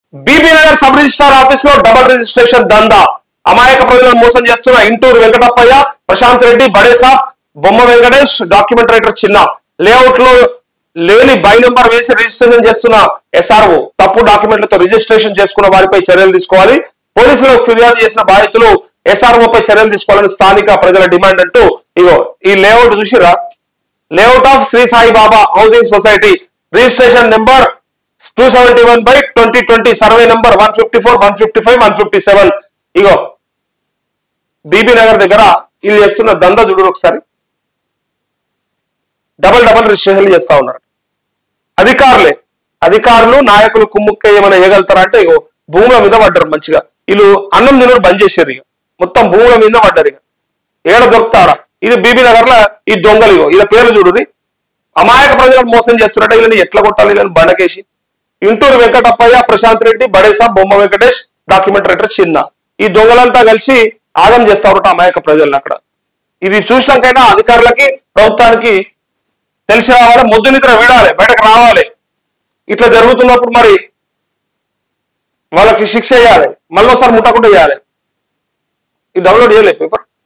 BB Nagar sub registrar office లో double registration దందా. అమాయక ప్రజలను మోసం చేస్తున్న Intur Venkatappayya, Prashanth Reddy, Badesa, Bomma Venkatesh, document writer Chinna. Layout లో లేని బై నంబర్ వేసి రిజిస్ట్రేషన్ చేస్తున్న ఎస్ఆర్ఓ. తప్పు డాక్యుమెంట్లతో రిజిస్ట్రేషన్ చేసుకున్న వారిపై చర్యలు తీసుకోవాలి. పోలీసులకు ఫిర్యాదు చేసిన బాధితులు ఎస్ఆర్ఓపై చర్యలు తీసుకోవాలని స్థానిక ప్రజల డిమాండ్ అంటూ ఇగో ఈ లేఅవుట్ చూసిరా, layout of Shri Saibaba housing society, registration number 271/2020, survey number 154, 155, 157. ఇగో బీబీ నగర్ దగ్గర వీళ్ళు చేస్తున్న దందా చూడు ఒకసారి. డబల్ రిజిస్ట్రేషన్లు చేస్తా ఉన్నారు. అధికారులు నాయకులు కుమ్ముక్క ఏమైనా వేయగలుగుతారా అంటే ఇగో భూముల మీద పడ్డారు. మంచిగా వీళ్ళు అన్నం తినడు బంద్ చేశారు. ఇక మొత్తం భూముల మీద పడ్డారు. ఇక ఏడ దొరుకుతారా? ఇది బీబీ నగర్ లో ఈ దొంగలు. ఇగో ఇలా పేర్లు చూడుర్రి. అమాయక ప్రజలను మోసం చేస్తున్నట్టు వీళ్ళని ఎట్లా కొట్టాలి? వీళ్ళని బండకేసి. ఇంటూరు వెంకటప్పయ్య, ప్రశాంత్ రెడ్డి, బడేసా, బొమ్మ వెంకటేష్, డాక్యుమెంట్ రైటర్ చిన్న. ఈ దొంగలంతా కలిసి ఆగం చేస్తారట అమాయక ప్రజలను అక్కడ. ఇది చూసినాకైనా అధికారులకి ప్రభుత్వానికి తెలిసి రావాలి, మొద్దు నిద్ర వీడాలి, బయటకు రావాలి. ఇట్లా జరుగుతున్నప్పుడు మరి వాళ్ళకి శిక్ష చేయాలి, మళ్ళీసారి ముట్టకుండా చేయాలి. ఈ డౌన్లోడ్ చేయలే పేపర్.